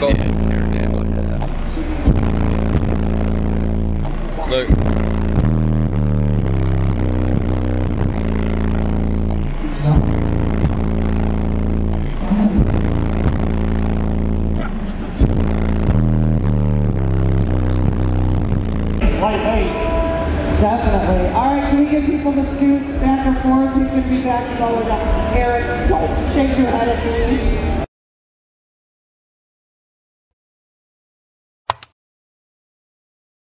Look. Definitely. All right, can we get people to scoot back and forth? Who's going to be back and forward? Eric, don't shake your head at me.